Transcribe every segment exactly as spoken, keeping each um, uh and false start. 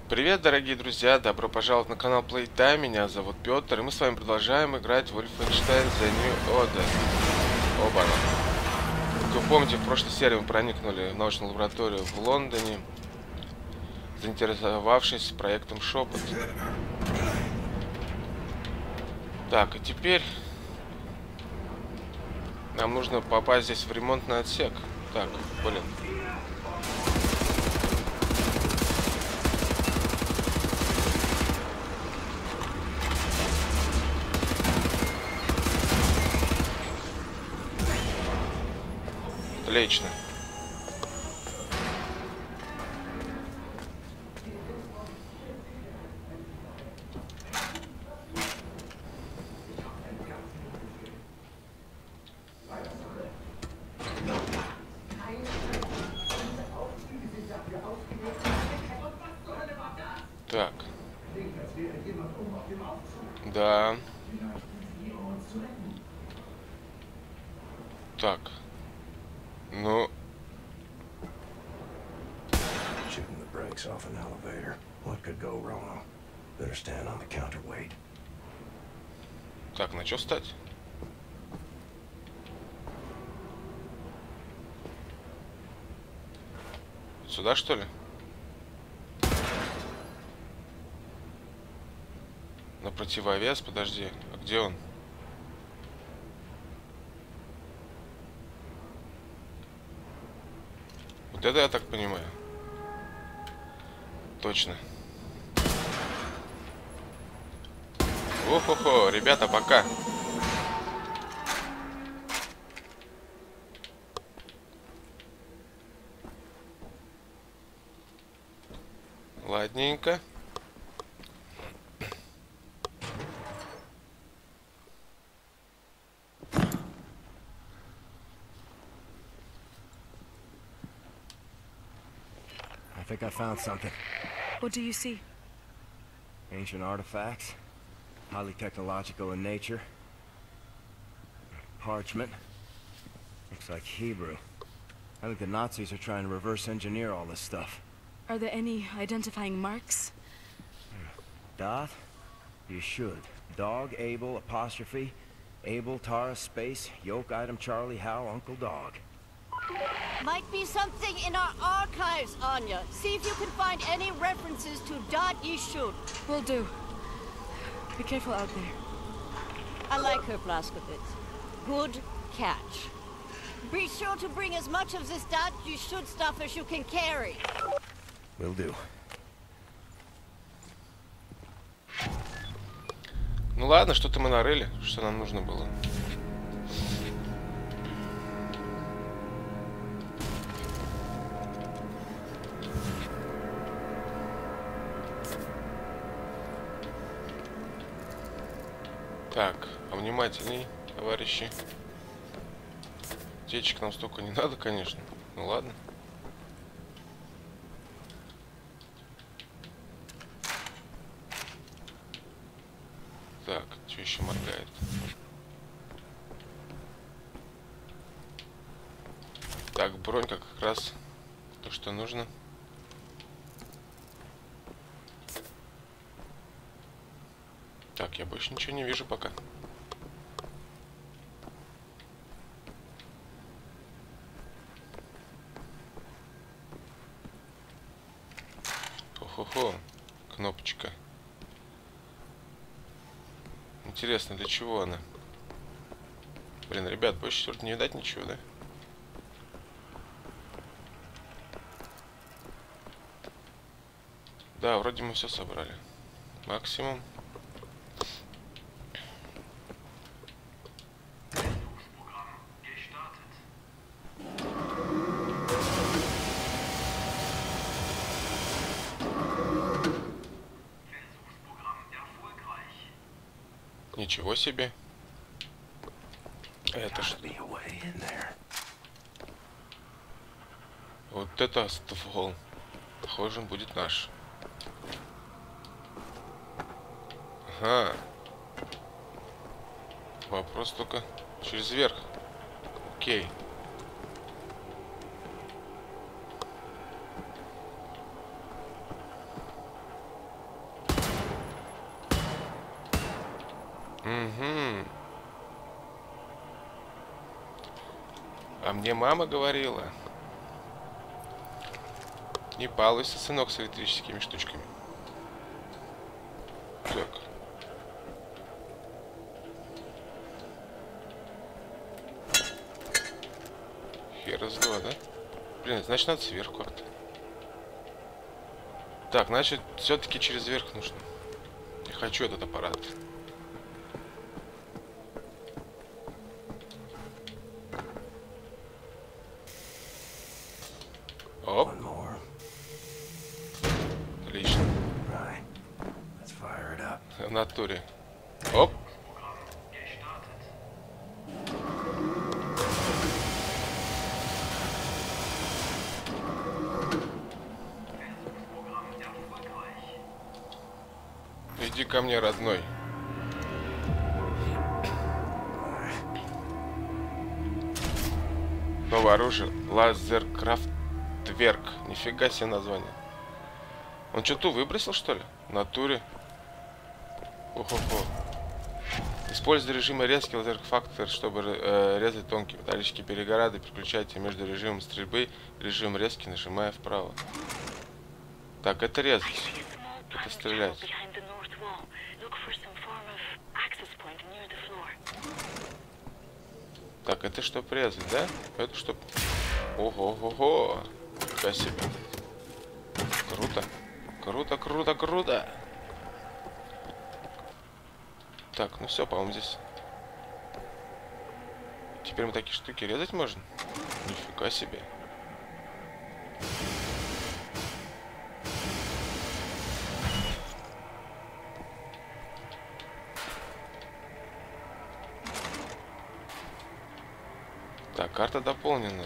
Привет, дорогие друзья! Добро пожаловать на канал Playtime. Меня зовут Петр, и мы с вами продолжаем играть в Wolfenstein The New Order. Оба. Как вы помните, в прошлой серии мы проникнули в научную лабораторию в Лондоне, заинтересовавшись проектом Шепот. Так, и теперь нам нужно попасть здесь в ремонтный отсек. Так, блин. Отлично. Так. Да. Так. Ну. Shooting the brakes off an elevator. What could go wrong? Better stand on the counterweight. Так, на чё встать? Сюда, что ли? На противовес, подожди. А где он? Вот это я так понимаю. Точно. Охо-хо, ребята, пока. Ладненько. I think I found something. What do you see? Ancient artifacts. Highly technological in nature. Parchment. Looks like Hebrew. I think the Nazis are trying to reverse engineer all this stuff. Are there any identifying marks? Dot? You should. Dog, Abel, apostrophe. Abel, Tara, space, yoke, item, Charlie, Hal, Uncle Dog. Might be something in our archives, Anya. See if you can find any references to Dot Yishud. Will do. Be careful out there. I like her, Blazkowicz. Good catch. Be sure to bring as much of this Dot Yishud stuff as you can carry. Will do. Ну ладно, что-то мы нарыли, что нам нужно было. Так, а внимательней, товарищи. Течек нам столько не надо, конечно. Ну ладно. Так, что еще моргает? Так, бронька как раз то, что нужно. Так, я больше ничего не вижу пока. Хо-хо-хо, кнопочка. Интересно, для чего она? Блин, ребят, больше тут не видать ничего, да? Да, вроде мы все собрали. Максимум. Ничего себе. Это что? Вот это ствол. Похоже, он будет наш. Ага. Вопрос только через верх. Окей. Угу. А мне мама говорила: не балуйся, сынок, с электрическими штучками. Так. Хер из два, да? Блин, значит, надо сверху как-то. Так, значит, все-таки через верх нужно. Я хочу этот аппарат. Оп. Отлично. В натуре. Оп. Иди ко мне, родной. Новое оружие. Лазеркрафтверк. Нифига себе название. Он что, ту выбросил, что ли? В натуре. Охо-хо. Используя режимы резкий лазерфактор, чтобы э, резать тонкие металлические перегорады, переключайте между режимом стрельбы и режимом резкий, нажимая вправо. Так, это резать. Это стрелять. Так, это чтоб резать, да? Это чтоб... Ого-го-го! Нифига себе. Круто. Круто, круто, круто! Так, ну все, по-моему, здесь... Теперь мы такие штуки резать можем? Нифига себе. Так, карта дополнена.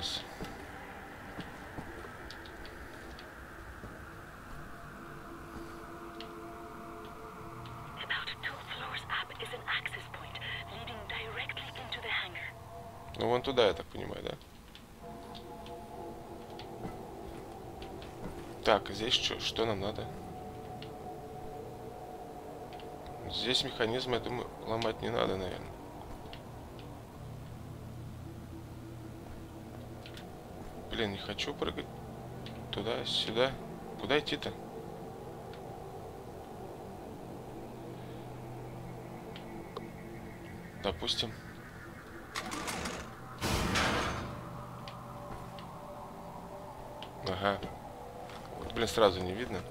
Ну, вон туда, я так понимаю, да? Так, здесь что, что нам надо? Здесь механизм, я думаю, ломать не надо, наверное. Блин, не хочу прыгать туда, сюда. Куда идти-то? Допустим. Ага. Блин, сразу не видно.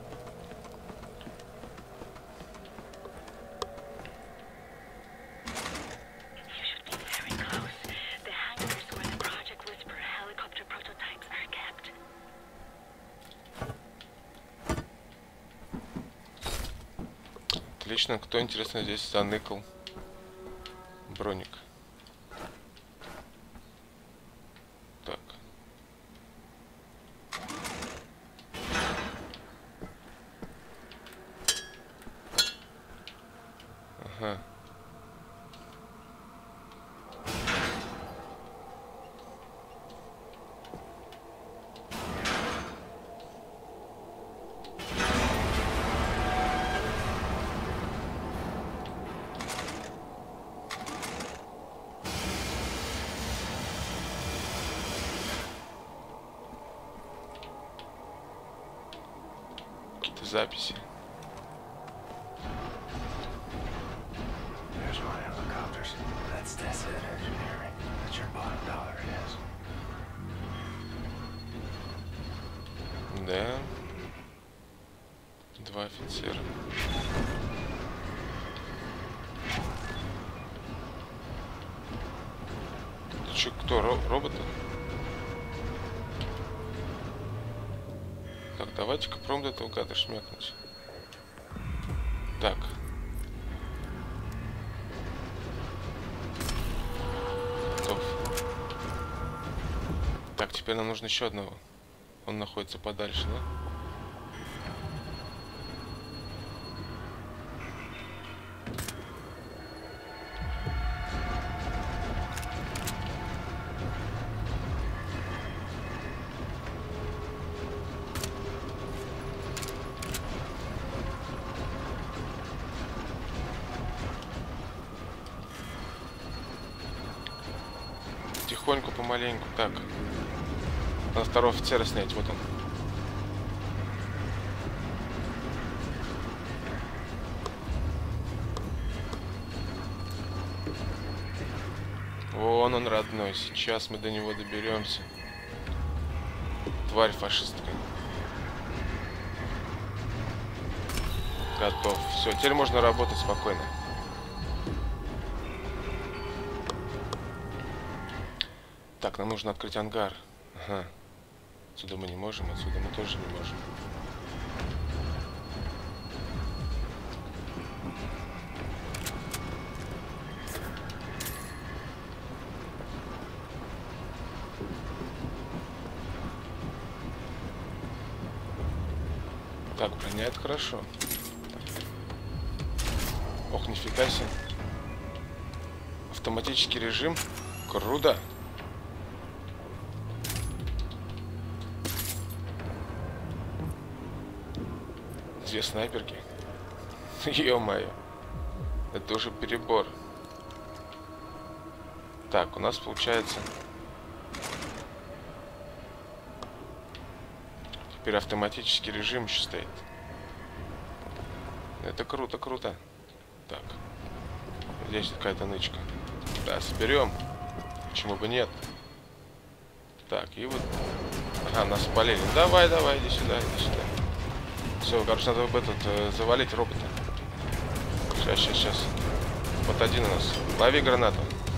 Отлично. Кто, интересно, здесь заныкал броник? Так. Ага. Какие-то записи. Да. Два офицера. Ты чё, кто? Ро роботы? Так, давайте-ка пробуем этого гада шмякнуть. Так. Готов. Так, теперь нам нужно еще одного. Он находится подальше, да? потихоньку, помаленьку. Так. Надо второго офицера снять. Вот он. Вон он, родной. Сейчас мы до него доберемся. Тварь фашистская. Готов. Все, теперь можно работать спокойно. Так, нам нужно открыть ангар. Ага. Отсюда мы не можем, отсюда мы тоже не можем. Так, броня, это хорошо. Ох, нифига себе. Автоматический режим. Круто. Две снайперки. Ё-моё. Это уже перебор. Так, у нас получается... Теперь автоматический режим еще стоит. Это круто, круто. Так. Здесь какая-то нычка. Да, соберем. Почему бы нет? Так, и вот... Ага, нас спалили. Давай, давай, иди сюда, иди сюда. Все, короче, надо в этот, э, завалить робота. Сейчас, сейчас, сейчас. Вот один у нас. Лови гранату.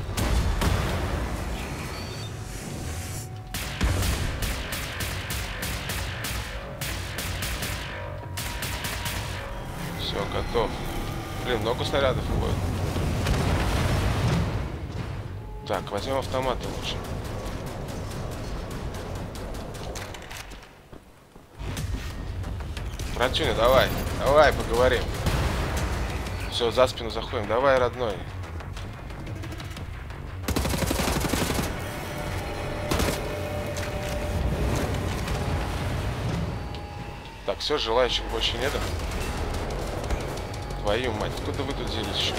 Все, готов. Блин, много снарядов уходит. Так, возьмем автоматы лучше. Братюня, давай, давай, поговорим. Все, за спину заходим. Давай, родной. Так, все, желающих больше нету. Твою мать, откуда вы тут взялись еще?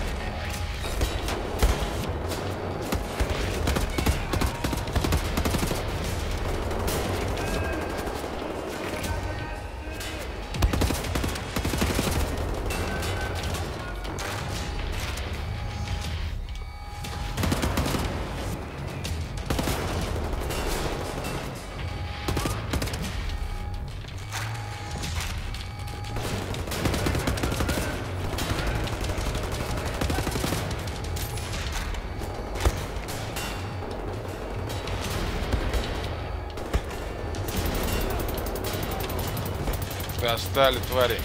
Достали, твари.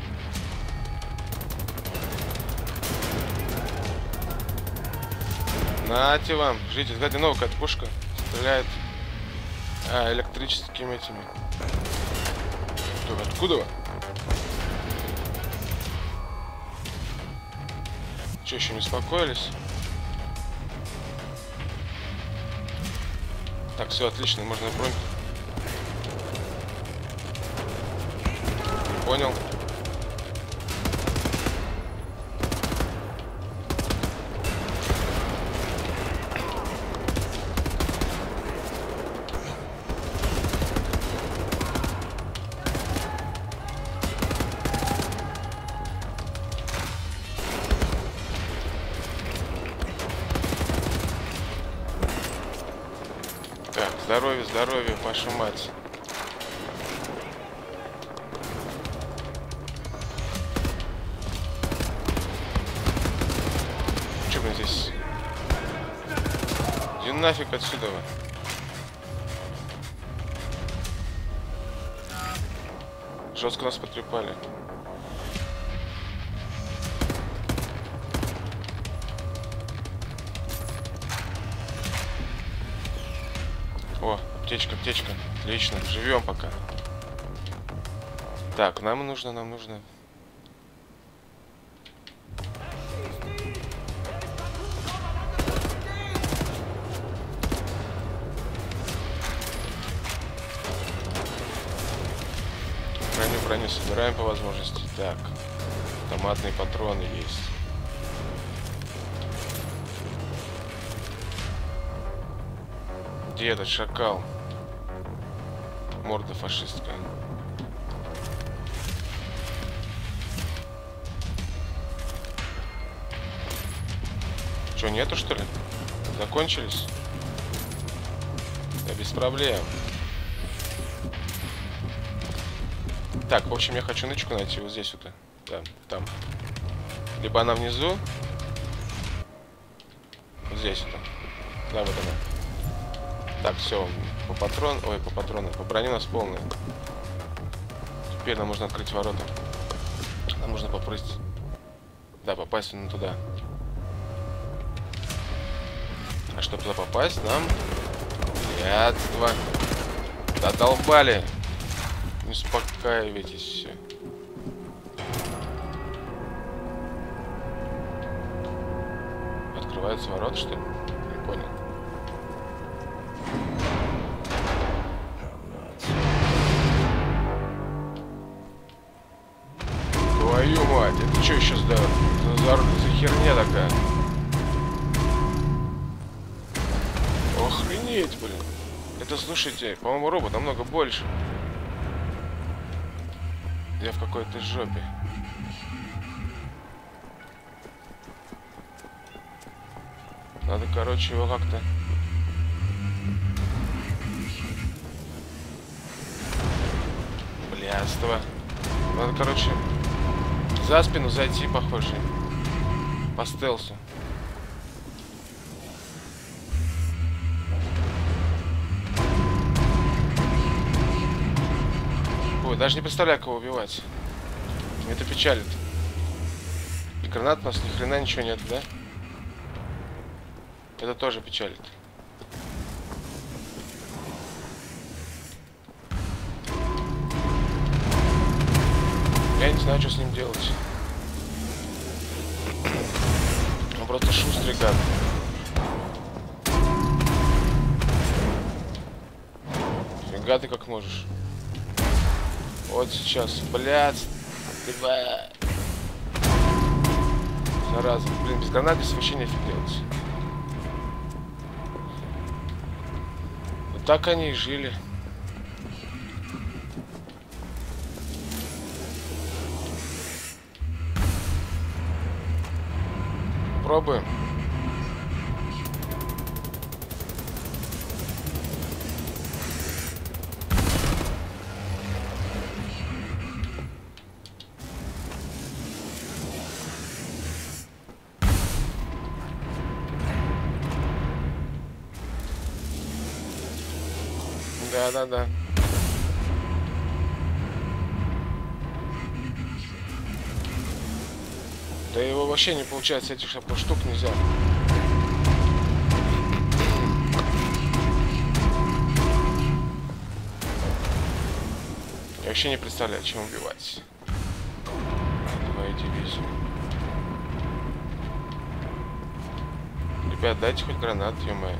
Нате вам. Ждите, сзади новая какая-то пушка. Стреляет. А, электрическими этими. Что, откуда вы? Че, еще не успокоились? Так, все отлично, можно бронь. Понял. Так, здоровье, здоровье, вашу мать. Здесь. Иди нафиг отсюда. Жестко нас потрепали. О, аптечка, аптечка. Отлично, живем пока. Так, нам нужно, нам нужно. Броню собираем по возможности. Так, автоматные патроны есть. Где этот шакал? Морда фашистская. Че, нету, что ли? Закончились? Да без проблем. Так, в общем, я хочу нычку найти вот здесь вот. Да, там. Либо она внизу. Вот здесь вот. Да, вот она. Так, все. По патрон... Ой, по патрону. По броне у нас полная. Теперь нам нужно открыть ворота. Нам нужно попрыгать. Да, попасть ну, туда. А чтобы туда попасть, нам... Блядство. Додолбали. Не успокаивайтесь все. Открываются ворота, что ли? Не понял. Твою мать, это что еще за, за, за, за херня такая? Охренеть, блин. Это, слушайте, по-моему, робот намного больше. Я в какой-то жопе. Надо, короче, его как-то... Блядство. Надо, короче, за спину зайти, похоже. По стелсу. Ой, даже не представляю, кого убивать. Мне это печалит. И гранат у нас ни хрена ничего нет, да? Это тоже печалит. Я не знаю, что с ним делать. Он просто шустрый гад. Фига ты как можешь. Вот сейчас, блядь. Зараза. Блин, без гранат здесь вообще нефиг делать. Вот так они и жили. Пробуем. Да, да, да. Да его вообще не получается, этих штук нельзя. Я вообще не представляю, чем убивать. Твою дивизию. Ребят, дайте хоть гранат, ё-моё.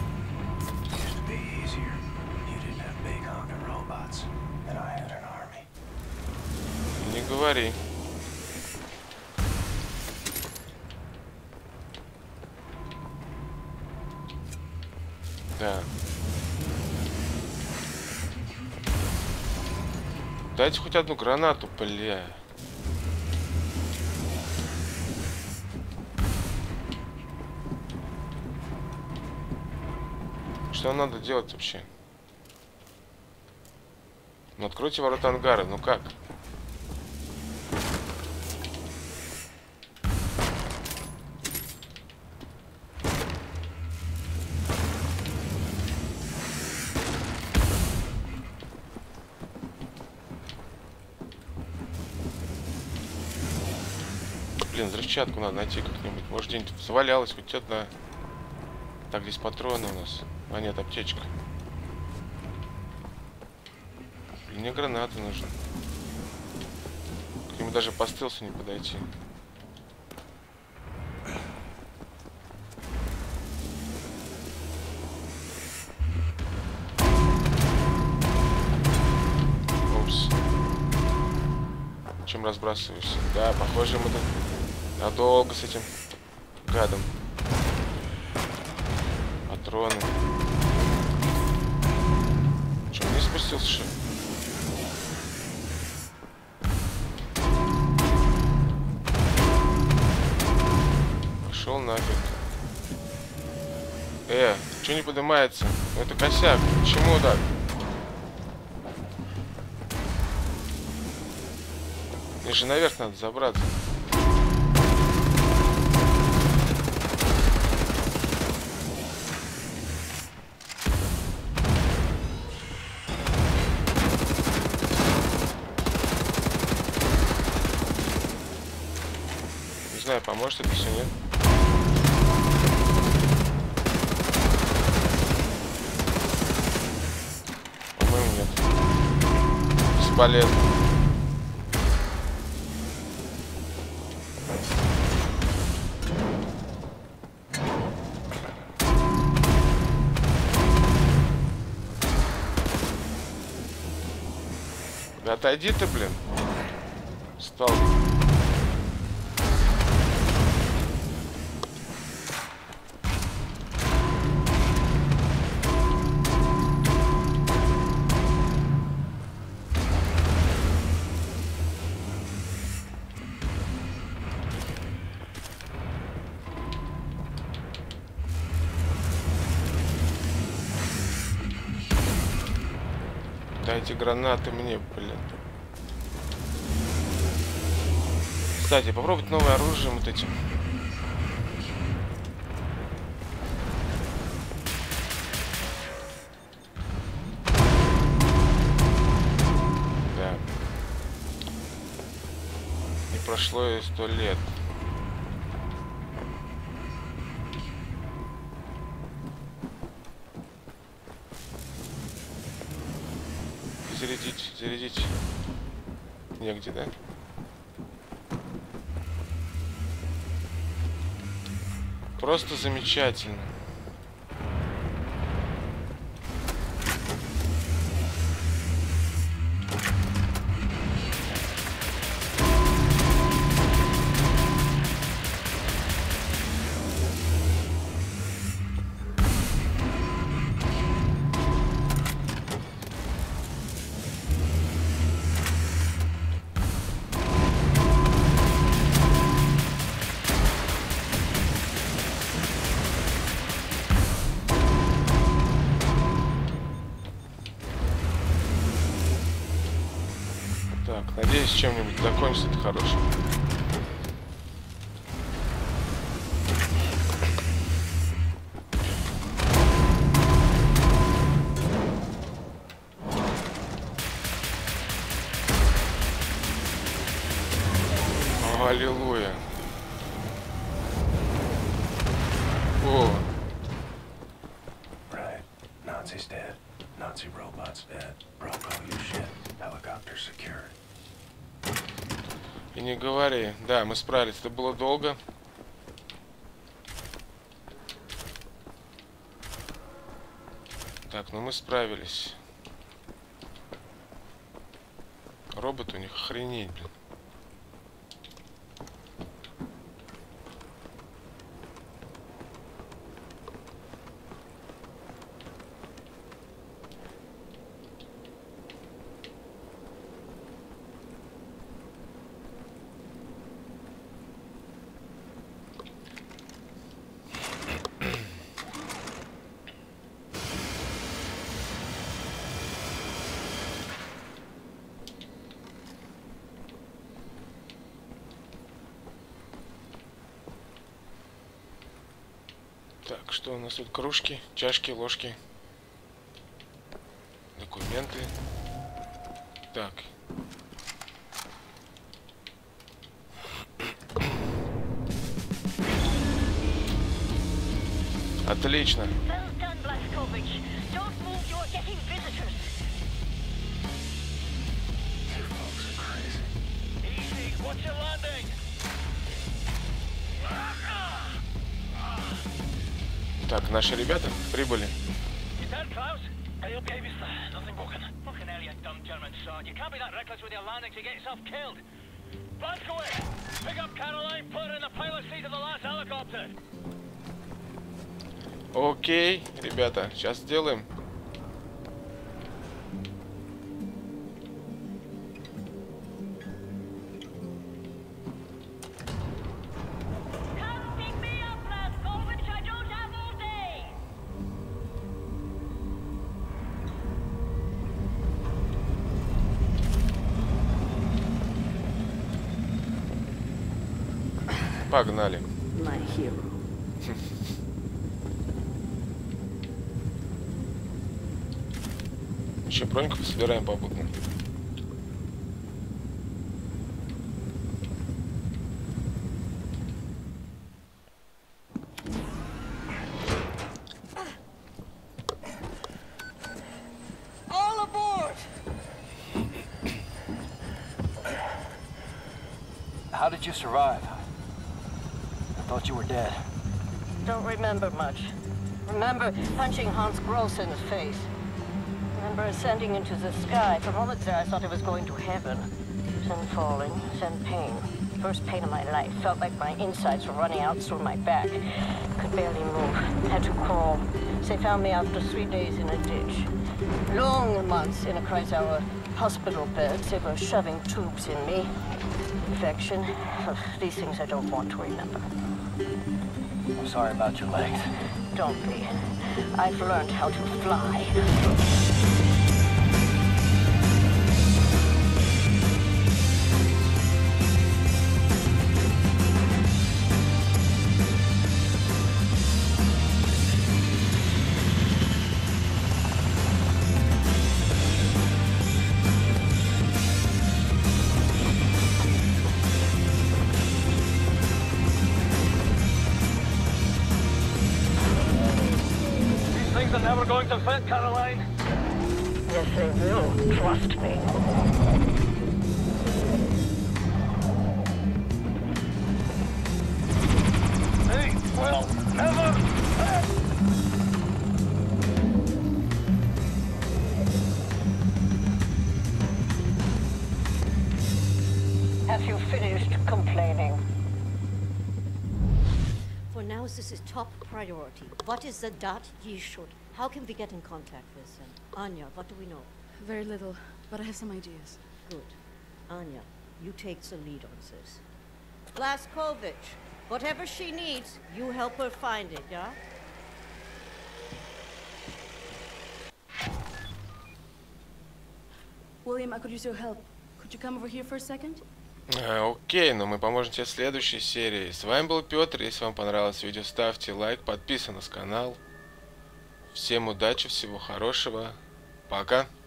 Не говори. Да. Дайте хоть одну гранату, бля. Что надо делать вообще? Ну откройте ворота ангара, ну как? Блин, взрывчатку надо найти как-нибудь. Может, где-нибудь завалялась хоть одна. Так, здесь патроны у нас. А нет, аптечка. Блин, мне гранаты нужны. К нему даже по стелсу не подойти. Упс. Чем разбрасываюсь? Да, похоже, мы тут надолго с этим гадом. Патроны. спустился, что ли? Пошел нафиг. Э, что не поднимается? Ну, это косяк. Почему так? Мне же наверх надо забраться. Не знаю, поможет это все, нет? По-моему, нет. Бесполезно. Да отойди ты, блин. Стал. Дайте гранаты мне, блин. Кстати, попробовать новое оружие вот этим. Да. Не прошло и сто лет. Зарядить, зарядить. Негде, да? Просто замечательно. Так, надеюсь, чем-нибудь закончится это хорошее. О, аллилуйя. О. Right. Nazi's dead. Nazi robot's dead. Broke all your shit. Helicopter secured. И не говори. Да, мы справились. Это было долго. Так, ну мы справились. Робот у них охренеть, блин. Так, что у нас тут? Кружки, чашки, ложки, документы. Так. Отлично. Так, наши ребята прибыли. Окей, ребята, сейчас сделаем. Погнали. My hero. Еще броньку собираем попутно. All aboard! How did you survive? I thought you were dead. Don't remember much. Remember punching Hans Gross in the face. Remember ascending into the sky. For moments there I thought I was going to heaven. Then falling, then pain. First pain of my life. Felt like my insides were running out through my back. Could barely move. Had to crawl. They found me after three days in a ditch. Long months in a Kreisauer hospital bed. They were shoving tubes in me. Infection. These things I don't want to remember. I'm sorry about your legs. Don't be. I've learned how to fly. Things are never going to fit, Caroline. Yes, they will. Trust me. They will never fit. Have you finished complaining? For now, this is top priority. What is the dot ye should? How can we get in contact with them? Anya, what do we know? Very little, but I have some ideas. Good. Anya, you take the lead on this. Blaskovich, whatever she needs, you help her find it, yeah? William, I could use your help. Could you come over here for a second? А, окей, но мы поможем тебе в следующей серии. С вами был Петр. Если вам понравилось видео, ставьте лайк, подписывайтесь на канал. Всем удачи, всего хорошего. Пока.